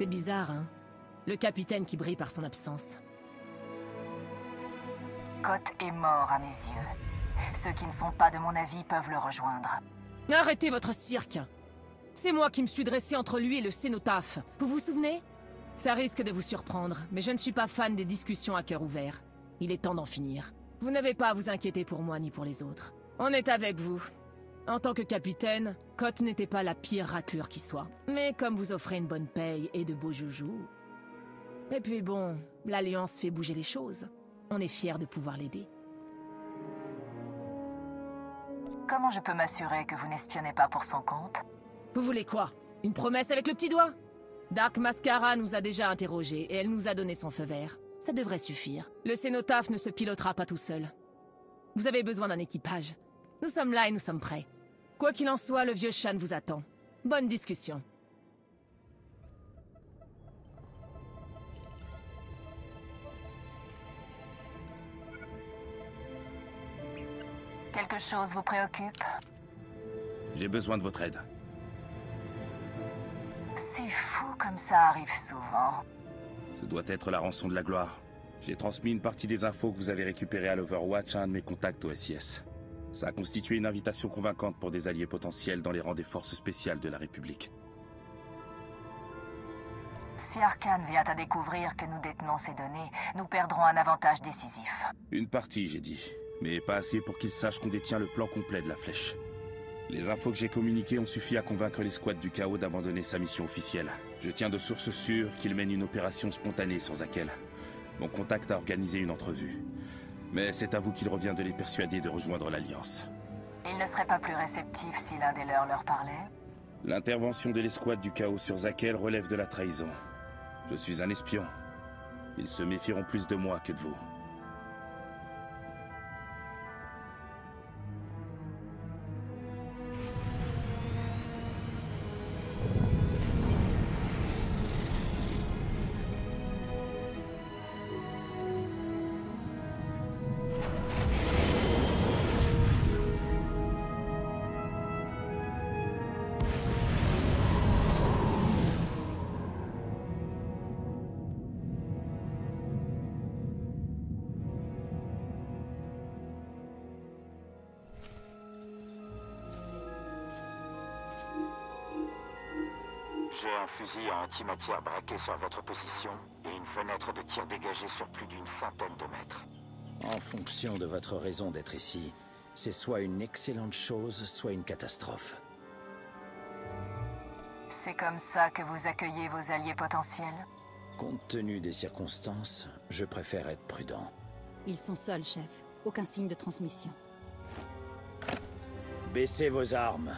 C'est bizarre, hein? Le capitaine qui brille par son absence. Koth est mort à mes yeux. Ceux qui ne sont pas de mon avis peuvent le rejoindre. Arrêtez votre cirque! C'est moi qui me suis dressé entre lui et le cénotaphe. Vous vous souvenez? Ça risque de vous surprendre, mais je ne suis pas fan des discussions à cœur ouvert. Il est temps d'en finir. Vous n'avez pas à vous inquiéter pour moi ni pour les autres. On est avec vous. En tant que capitaine, Koth n'était pas la pire raclure qui soit. Mais comme vous offrez une bonne paye et de beaux joujoux... Et puis bon, l'Alliance fait bouger les choses. On est fiers de pouvoir l'aider. Comment je peux m'assurer que vous n'espionnez pas pour son compte? Vous voulez quoi? Une promesse avec le petit doigt? Dark Mascara nous a déjà interrogés et elle nous a donné son feu vert. Ça devrait suffire. Le cénotaphe ne se pilotera pas tout seul. Vous avez besoin d'un équipage. Nous sommes là et nous sommes prêts. Quoi qu'il en soit, le vieux Shan vous attend. Bonne discussion. Quelque chose vous préoccupe? J'ai besoin de votre aide. C'est fou comme ça arrive souvent. Ce doit être la rançon de la gloire. J'ai transmis une partie des infos que vous avez récupérées à l'Overwatch à un de mes contacts au SIS. Ça a constitué une invitation convaincante pour des alliés potentiels dans les rangs des forces spéciales de la République. Si Arcane vient à découvrir que nous détenons ces données, nous perdrons un avantage décisif. Une partie, j'ai dit. Mais pas assez pour qu'ils sachent qu'on détient le plan complet de la flèche. Les infos que j'ai communiquées ont suffi à convaincre l'escouade du chaos d'abandonner sa mission officielle. Je tiens de sources sûres qu'il mène une opération spontanée sans Zakel. Mon contact a organisé une entrevue. Mais c'est à vous qu'il revient de les persuader de rejoindre l'Alliance. Ils ne seraient pas plus réceptifs si l'un des leurs leur parlait? L'intervention de l'escouade du chaos sur Zakel relève de la trahison. Je suis un espion. Ils se méfieront plus de moi que de vous. J'ai un fusil à antimatière braqué sur votre position et une fenêtre de tir dégagée sur plus d'une centaine de mètres. En fonction de votre raison d'être ici, c'est soit une excellente chose, soit une catastrophe. C'est comme ça que vous accueillez vos alliés potentiels? Compte tenu des circonstances, je préfère être prudent. Ils sont seuls, chef. Aucun signe de transmission. Baissez vos armes.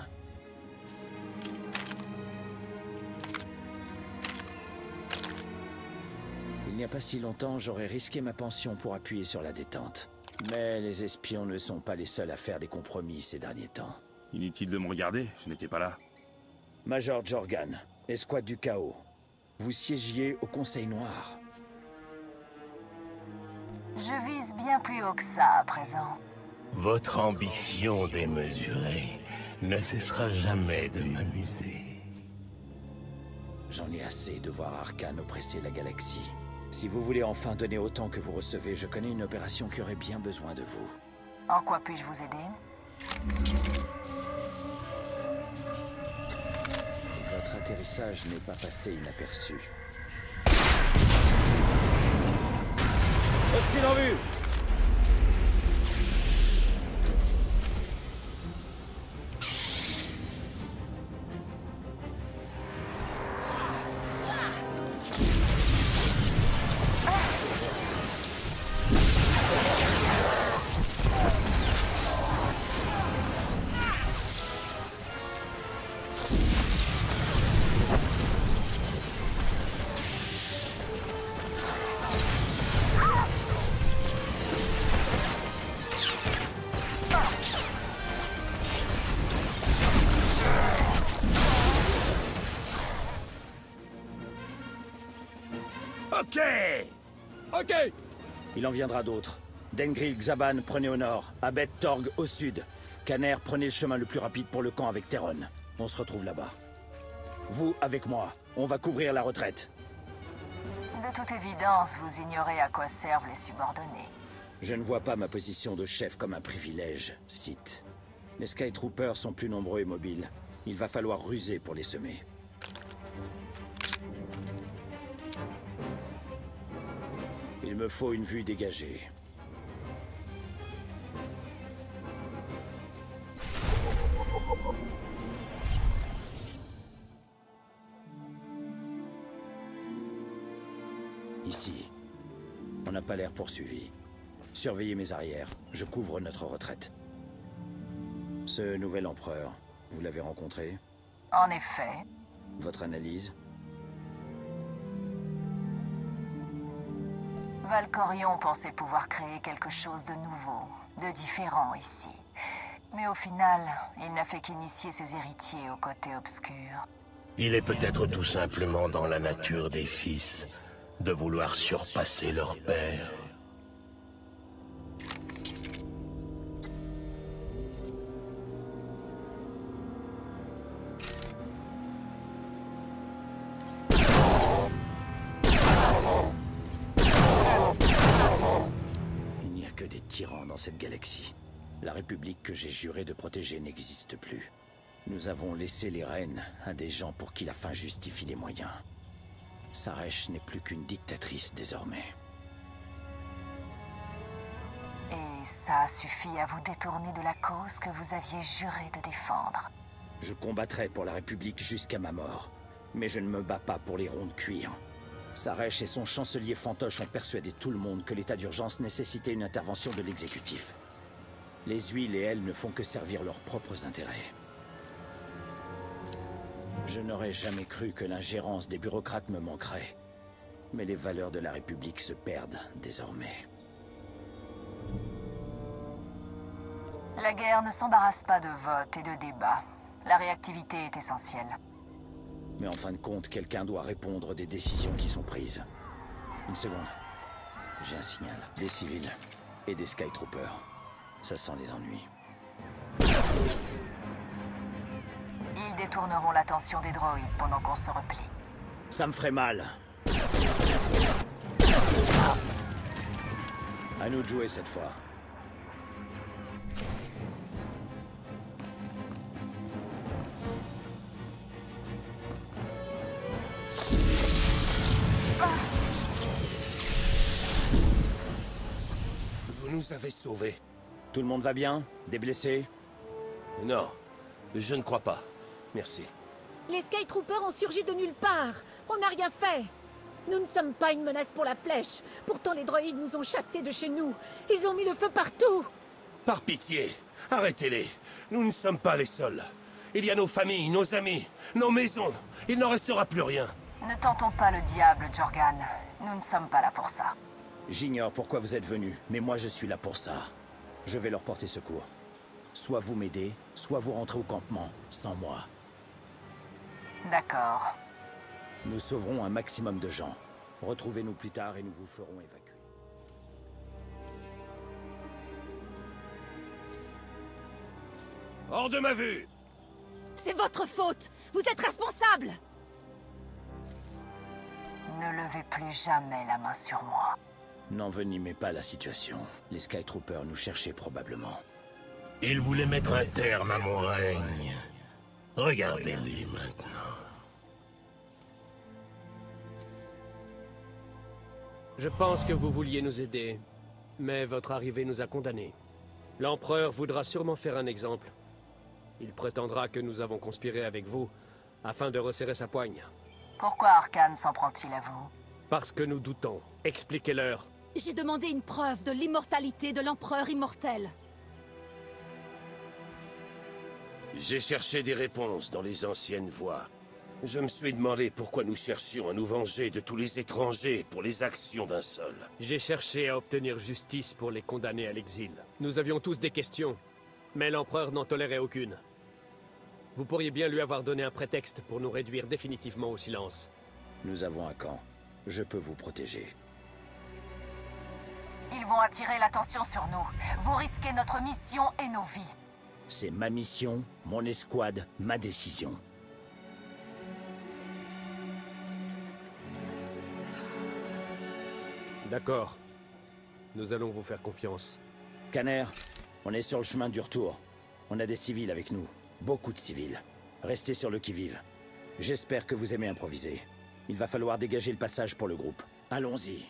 Il n'y a pas si longtemps, j'aurais risqué ma pension pour appuyer sur la détente. Mais les espions ne sont pas les seuls à faire des compromis ces derniers temps. Inutile de me regarder, je n'étais pas là. Major Jorgan, escouade du chaos. Vous siégiez au Conseil Noir. Je vise bien plus haut que ça à présent. Votre ambition démesurée ne cessera jamais de m'amuser. J'en ai assez de voir Arcane oppresser la galaxie. Si vous voulez enfin donner autant que vous recevez, je connais une opération qui aurait bien besoin de vous. En quoi puis-je vous aider? Votre atterrissage n'est pas passé inaperçu. Hostile en vue! Ok! Ok! Il en viendra d'autres. Dengril, Xaban, prenez au nord. Abed, Torg, au sud. Caner, prenez le chemin le plus rapide pour le camp avec Terron. On se retrouve là-bas. Vous, avec moi. On va couvrir la retraite. De toute évidence, vous ignorez à quoi servent les subordonnés. Je ne vois pas ma position de chef comme un privilège, Sith. Les Skytroopers sont plus nombreux et mobiles. Il va falloir ruser pour les semer. Il me faut une vue dégagée. Ici. On n'a pas l'air poursuivi. Surveillez mes arrières. Je couvre notre retraite. Ce nouvel empereur, vous l'avez rencontré? En effet. Votre analyse? Valkorion pensait pouvoir créer quelque chose de nouveau, de différent ici. Mais au final, il n'a fait qu'initier ses héritiers au côté obscur. Il est peut-être tout simplement dans la nature des fils de vouloir surpasser leur père. Il n'y a que des tyrans dans cette galaxie. La République que j'ai juré de protéger n'existe plus. Nous avons laissé les rênes à des gens pour qui la fin justifie les moyens. Sarech n'est plus qu'une dictatrice désormais. Et ça a suffi à vous détourner de la cause que vous aviez juré de défendre. Je combattrai pour la République jusqu'à ma mort. Mais je ne me bats pas pour les ronds de cuir. Sarech et son chancelier fantoche ont persuadé tout le monde que l'état d'urgence nécessitait une intervention de l'exécutif. Les huiles et elles ne font que servir leurs propres intérêts. Je n'aurais jamais cru que l'ingérence des bureaucrates me manquerait. Mais les valeurs de la République se perdent désormais. La guerre ne s'embarrasse pas de votes et de débats. La réactivité est essentielle. Mais en fin de compte, quelqu'un doit répondre des décisions qui sont prises. Une seconde. J'ai un signal. Des civils et des Skytroopers. Ça sent les ennuis. Ils détourneront l'attention des droïdes pendant qu'on se replie. Ça me ferait mal. À nous de jouer cette fois. Vous nous avez sauvés. Tout le monde va bien? Des blessés? Non, je ne crois pas. Merci. Les Skytroopers ont surgi de nulle part. On n'a rien fait. Nous ne sommes pas une menace pour la flèche. Pourtant, les droïdes nous ont chassés de chez nous. Ils ont mis le feu partout. Par pitié, arrêtez-les. Nous ne sommes pas les seuls. Il y a nos familles, nos amis, nos maisons. Il n'en restera plus rien. Ne tentons pas le diable, Jorgan. Nous ne sommes pas là pour ça. J'ignore pourquoi vous êtes venus, mais moi je suis là pour ça. Je vais leur porter secours. Soit vous m'aidez, soit vous rentrez au campement, sans moi. D'accord. Nous sauverons un maximum de gens. Retrouvez-nous plus tard et nous vous ferons évacuer. Hors de ma vue! C'est votre faute. Vous êtes responsable. Ne levez plus jamais la main sur moi. N'envenimez pas la situation. Les Skytroopers nous cherchaient probablement. Il voulait mettre un terme à mon règne. Regardez-les maintenant. Je pense que vous vouliez nous aider, mais votre arrivée nous a condamnés. L'Empereur voudra sûrement faire un exemple. Il prétendra que nous avons conspiré avec vous, afin de resserrer sa poigne. Pourquoi Arkane s'en prend-il à vous? Parce que nous doutons. Expliquez-leur. J'ai demandé une preuve de l'immortalité de l'empereur immortel. J'ai cherché des réponses dans les anciennes voies. Je me suis demandé pourquoi nous cherchions à nous venger de tous les étrangers pour les actions d'un seul. J'ai cherché à obtenir justice pour les condamnés à l'exil. Nous avions tous des questions, mais l'Empereur n'en tolérait aucune. Vous pourriez bien lui avoir donné un prétexte pour nous réduire définitivement au silence. Nous avons un camp. Je peux vous protéger. Ils vont attirer l'attention sur nous. Vous risquez notre mission et nos vies. C'est ma mission, mon escouade, ma décision. D'accord. Nous allons vous faire confiance. Kanner, on est sur le chemin du retour. On a des civils avec nous. Beaucoup de civils. Restez sur le qui-vive. J'espère que vous aimez improviser. Il va falloir dégager le passage pour le groupe. Allons-y.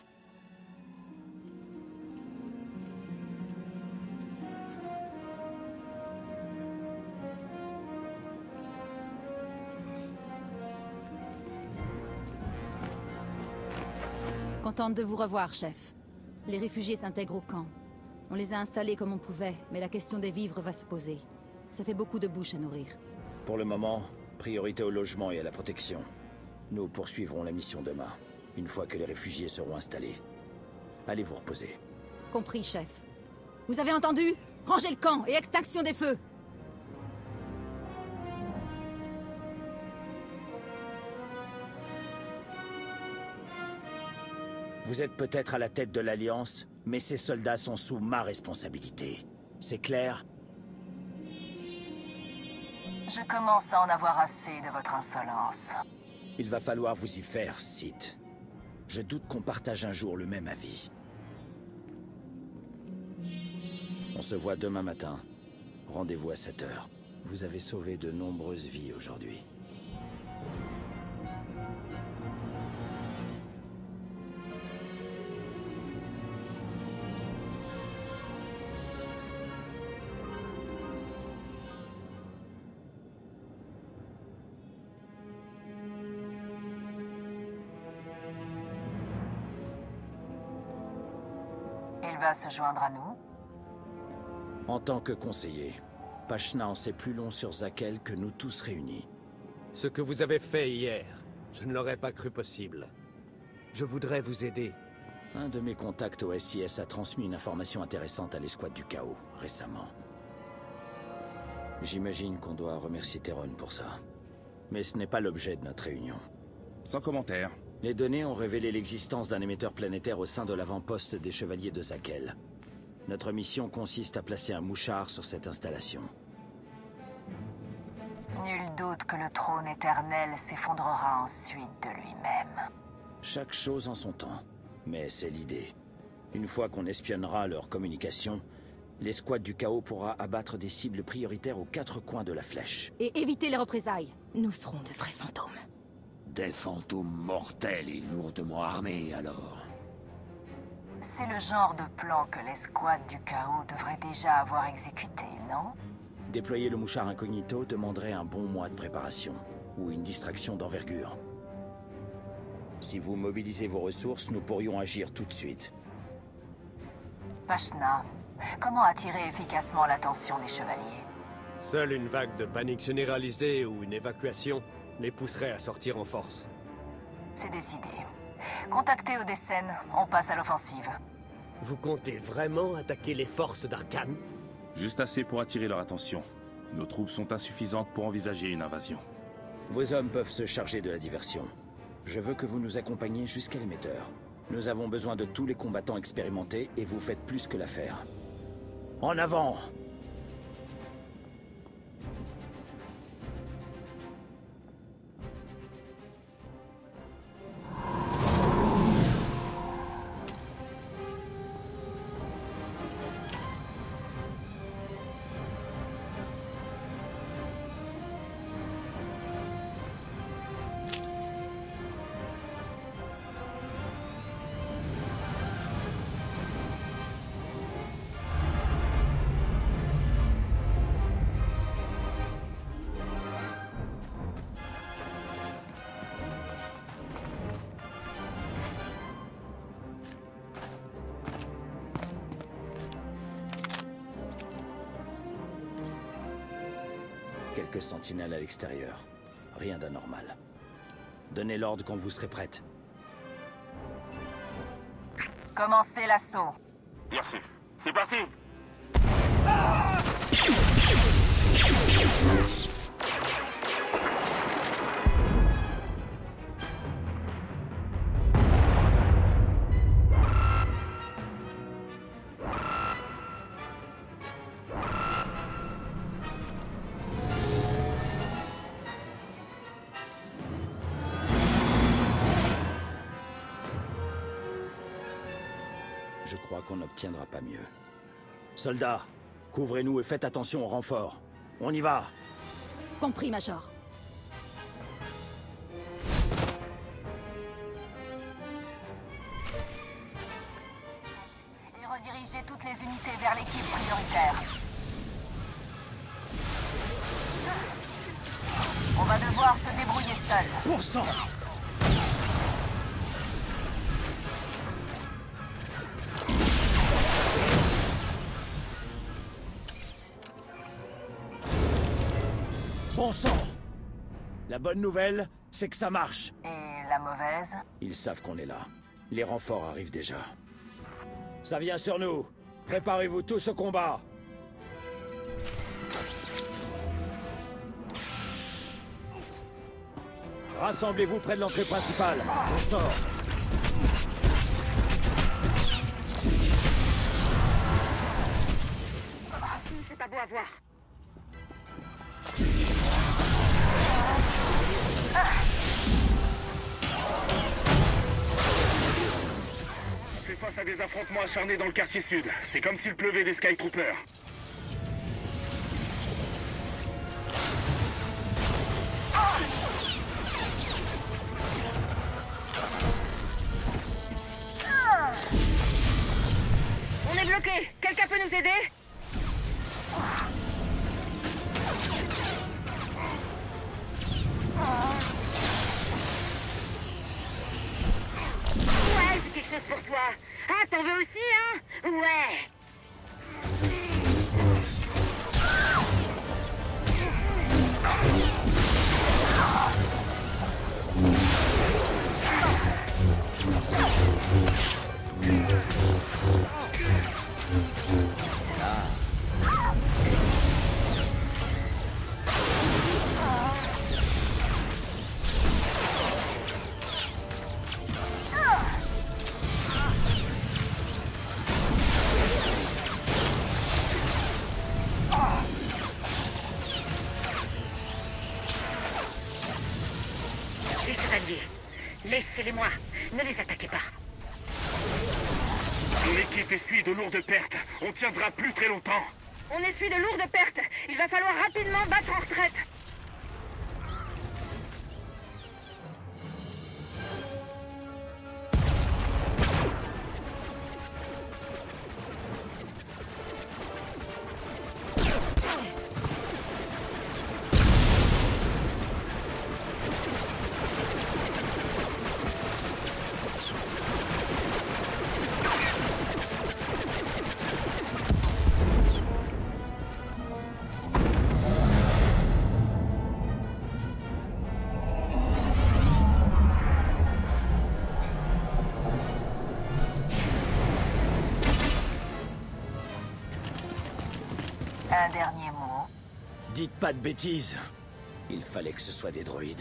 Contente de vous revoir, chef. Les réfugiés s'intègrent au camp. On les a installés comme on pouvait, mais la question des vivres va se poser. Ça fait beaucoup de bouches à nourrir. Pour le moment, priorité au logement et à la protection. Nous poursuivrons la mission demain, une fois que les réfugiés seront installés. Allez vous reposer. Compris, chef. Vous avez entendu? Rangez le camp et extinction des feux! Vous êtes peut-être à la tête de l'Alliance, mais ces soldats sont sous ma responsabilité. C'est clair? Je commence à en avoir assez de votre insolence. Il va falloir vous y faire, Sith. Je doute qu'on partage un jour le même avis. On se voit demain matin. Rendez-vous à 7 h. Vous avez sauvé de nombreuses vies aujourd'hui. Il va se joindre à nous? En tant que conseiller, Pachna en sait plus long sur Zakel que nous tous réunis. Ce que vous avez fait hier, je ne l'aurais pas cru possible. Je voudrais vous aider. Un de mes contacts au SIS a transmis une information intéressante à l'escouade du chaos, récemment. J'imagine qu'on doit remercier Theron pour ça. Mais ce n'est pas l'objet de notre réunion. Sans commentaire. Les données ont révélé l'existence d'un émetteur planétaire au sein de l'avant-poste des Chevaliers de Zakel. Notre mission consiste à placer un mouchard sur cette installation. Nul doute que le trône éternel s'effondrera ensuite de lui-même. Chaque chose en son temps. Mais c'est l'idée. Une fois qu'on espionnera leur communication, l'escouade du chaos pourra abattre des cibles prioritaires aux 4 coins de la flèche. Et éviter les représailles. Nous serons de vrais fantômes. Des fantômes mortels et lourdement armés, alors. C'est le genre de plan que l'escouade du chaos devrait déjà avoir exécuté, non? Déployer le mouchard incognito demanderait un bon mois de préparation, ou une distraction d'envergure. Si vous mobilisez vos ressources, nous pourrions agir tout de suite. Pachna, comment attirer efficacement l'attention des chevaliers? Seule une vague de panique généralisée ou une évacuation les pousserait à sortir en force. C'est décidé. Contactez Odessène, on passe à l'offensive. Vous comptez vraiment attaquer les forces d'Arkham? Juste assez pour attirer leur attention. Nos troupes sont insuffisantes pour envisager une invasion. Vos hommes peuvent se charger de la diversion. Je veux que vous nous accompagniez jusqu'à l'émetteur. Nous avons besoin de tous les combattants expérimentés et vous faites plus que l'affaire. En avant! Quelques sentinelles à l'extérieur. Rien d'anormal. Donnez l'ordre quand vous serez prête. Commencez l'assaut. Merci. C'est parti! Je crois qu'on n'obtiendra pas mieux. Soldats, couvrez-nous et faites attention au renfort. On y va! Compris, Major. Et redirigez toutes les unités vers l'équipe prioritaire. On va devoir se débrouiller seul. Pour sang! Bon sang! La bonne nouvelle, c'est que ça marche. Et la mauvaise? Ils savent qu'on est là. Les renforts arrivent déjà. Ça vient sur nous. Préparez-vous tous au combat. Rassemblez-vous près de l'entrée principale. On sort. C'est pas beau à voir. On fait face à des affrontements acharnés dans le quartier sud. C'est comme s'il pleuvait des Skytroopers. On est bloqué. Quelqu'un peut nous aider? Ouais, j'ai quelque chose pour toi. Ah, t'en veux aussi, hein? Ouais. Les chevaliers, laissez-les-moi. Ne les attaquez pas. Mon équipe essuie de lourdes pertes. On tiendra plus très longtemps. On essuie de lourdes pertes. Il va falloir rapidement battre en retraite. Un dernier mot. Dites pas de bêtises. Il fallait que ce soit des droïdes.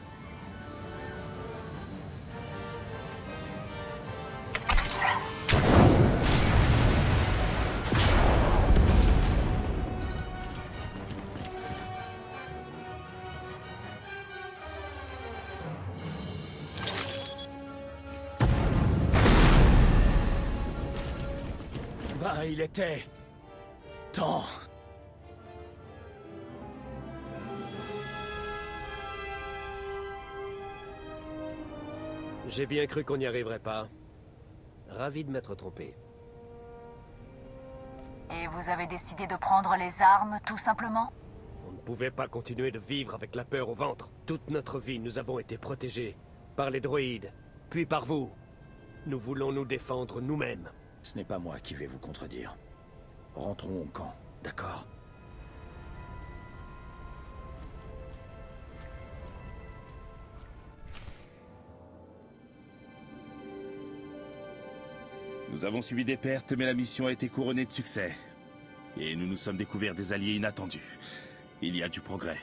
Ben, il était... temps. J'ai bien cru qu'on n'y arriverait pas. Ravi de m'être trompé. Et vous avez décidé de prendre les armes, tout simplement? On ne pouvait pas continuer de vivre avec la peur au ventre. Toute notre vie, nous avons été protégés. Par les droïdes, puis par vous. Nous voulons nous défendre nous-mêmes. Ce n'est pas moi qui vais vous contredire. Rentrons au camp, d'accord? Nous avons subi des pertes, mais la mission a été couronnée de succès. Et nous nous sommes découverts des alliés inattendus. Il y a du progrès.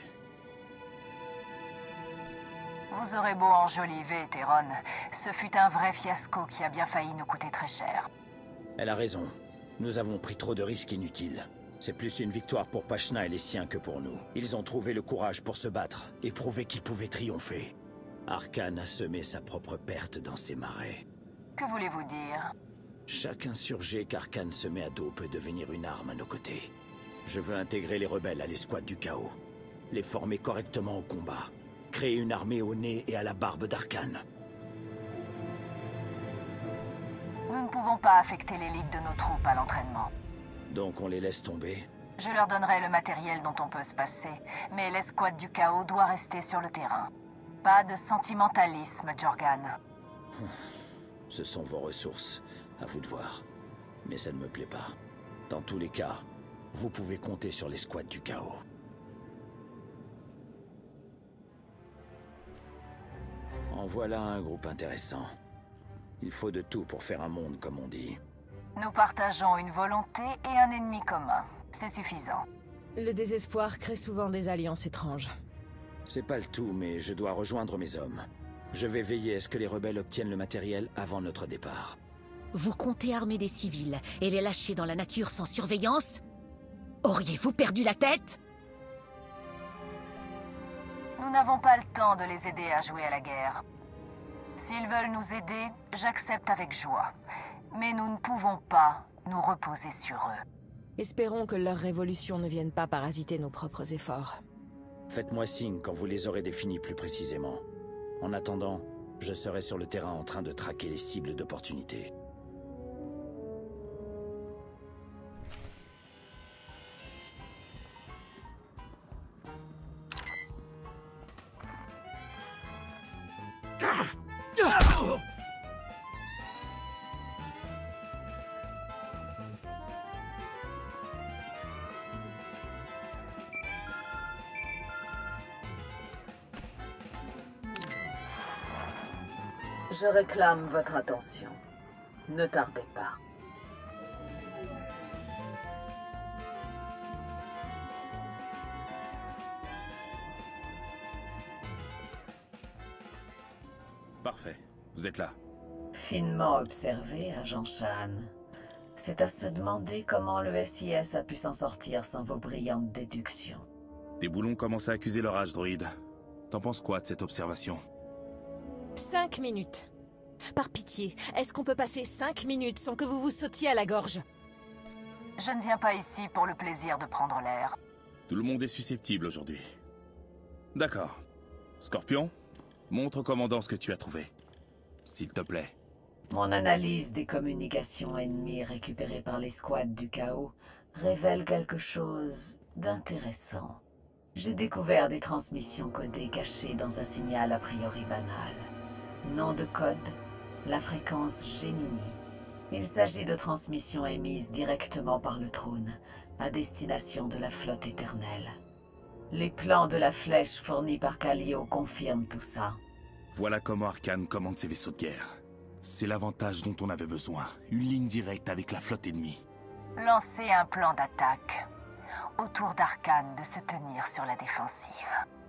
Vous aurez beau enjoliver, Théron. Ce fut un vrai fiasco qui a bien failli nous coûter très cher. Elle a raison. Nous avons pris trop de risques inutiles. C'est plus une victoire pour Pachna et les siens que pour nous. Ils ont trouvé le courage pour se battre et prouver qu'ils pouvaient triompher. Arcane a semé sa propre perte dans ses marais. Que voulez-vous dire? Chaque insurgé qu'Arkane se met à dos peut devenir une arme à nos côtés. Je veux intégrer les rebelles à l'escouade du chaos. Les former correctement au combat. Créer une armée au nez et à la barbe d'Arkane. Nous ne pouvons pas affecter l'élite de nos troupes à l'entraînement. Donc on les laisse tomber? Je leur donnerai le matériel dont on peut se passer, mais l'escouade du chaos doit rester sur le terrain. Pas de sentimentalisme, Jorgan. Ce sont vos ressources, à vous de voir. Mais ça ne me plaît pas. Dans tous les cas, vous pouvez compter sur l'escouade du chaos. En voilà un groupe intéressant. Il faut de tout pour faire un monde, comme on dit. Nous partageons une volonté et un ennemi commun. C'est suffisant. Le désespoir crée souvent des alliances étranges. C'est pas le tout, mais je dois rejoindre mes hommes. Je vais veiller à ce que les rebelles obtiennent le matériel avant notre départ. Vous comptez armer des civils et les lâcher dans la nature sans surveillance? Auriez-vous perdu la tête? Nous n'avons pas le temps de les aider à jouer à la guerre. S'ils veulent nous aider, j'accepte avec joie. Mais nous ne pouvons pas nous reposer sur eux. Espérons que leur révolution ne vienne pas parasiter nos propres efforts. Faites-moi signe quand vous les aurez définis plus précisément. En attendant, je serai sur le terrain en train de traquer les cibles d'opportunité. Je réclame votre attention. Ne tardez pas. Parfait. Vous êtes là. Finement observé, agent Shan. C'est à se demander comment le SIS a pu s'en sortir sans vos brillantes déductions. Des boulons commencent à accuser leur âge, droïde. T'en penses quoi de cette observation? 5 minutes. Par pitié, est-ce qu'on peut passer 5 minutes sans que vous vous sautiez à la gorge? Je ne viens pas ici pour le plaisir de prendre l'air. Tout le monde est susceptible aujourd'hui. D'accord. Scorpion, montre au commandant ce que tu as trouvé. S'il te plaît. Mon analyse des communications ennemies récupérées par l'escouade du chaos révèle quelque chose d'intéressant. J'ai découvert des transmissions codées cachées dans un signal a priori banal. Nom de code, la fréquence Gemini. Il s'agit de transmissions émises directement par le trône, à destination de la flotte éternelle. Les plans de la flèche fournis par Kallio confirment tout ça. Voilà comment Arkane commande ses vaisseaux de guerre. C'est l'avantage dont on avait besoin. Une ligne directe avec la flotte ennemie. Lancez un plan d'attaque. Autour d'Arkane de se tenir sur la défensive.